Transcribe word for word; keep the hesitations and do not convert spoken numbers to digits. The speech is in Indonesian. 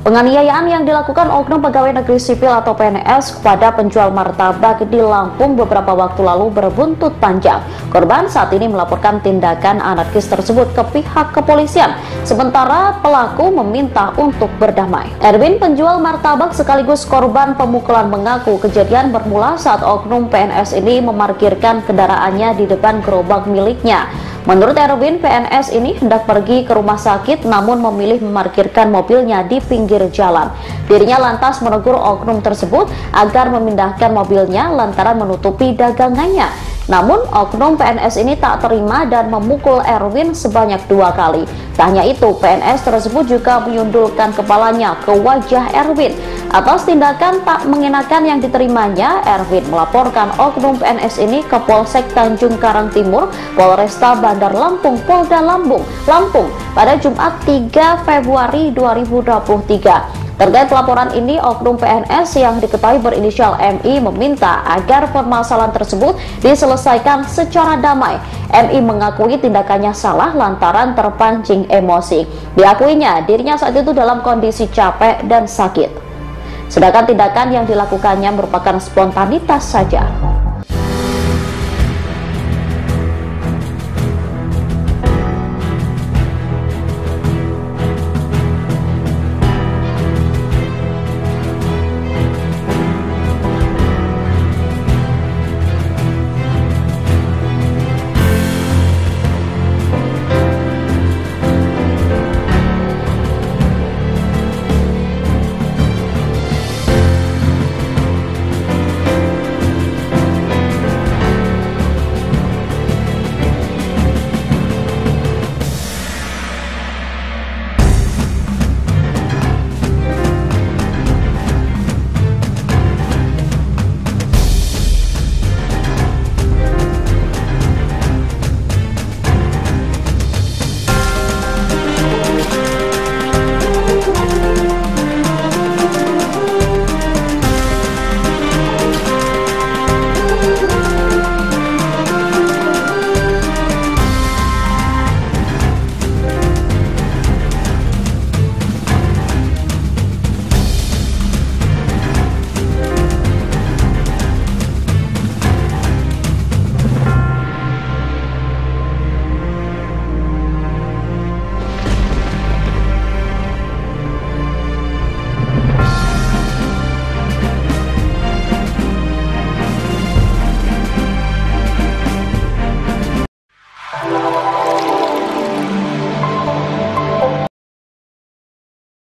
Penganiayaan yang dilakukan oknum pegawai negeri sipil atau P N S kepada penjual martabak di Lampung beberapa waktu lalu berbuntut panjang. Korban saat ini melaporkan tindakan anarkis tersebut ke pihak kepolisian, sementara pelaku meminta untuk berdamai. Erwin, penjual martabak sekaligus korban pemukulan, mengaku kejadian bermula saat oknum P N S ini memarkirkan kendaraannya di depan gerobak miliknya. Menurut Erwin, P N S ini hendak pergi ke rumah sakit namun memilih memarkirkan mobilnya di pinggir jalan. Dirinya lantas menegur oknum tersebut agar memindahkan mobilnya lantaran menutupi dagangannya. Namun oknum P N S ini tak terima dan memukul Erwin sebanyak dua kali. Tak hanya itu, P N S tersebut juga menyundulkan kepalanya ke wajah Erwin. Atas tindakan tak mengenakan yang diterimanya, Erwin melaporkan oknum P N S ini ke Polsek Tanjung Karang Timur, Polresta Bandar Lampung, Polda Lampung, Lampung pada Jumat tiga Februari dua ribu dua puluh tiga. Terkait laporan ini, oknum P N S yang diketahui berinisial M I meminta agar permasalahan tersebut diselesaikan secara damai. M I mengakui tindakannya salah lantaran terpancing emosi. Diakuinya, dirinya saat itu dalam kondisi capek dan sakit. Sedangkan tindakan yang dilakukannya merupakan spontanitas saja.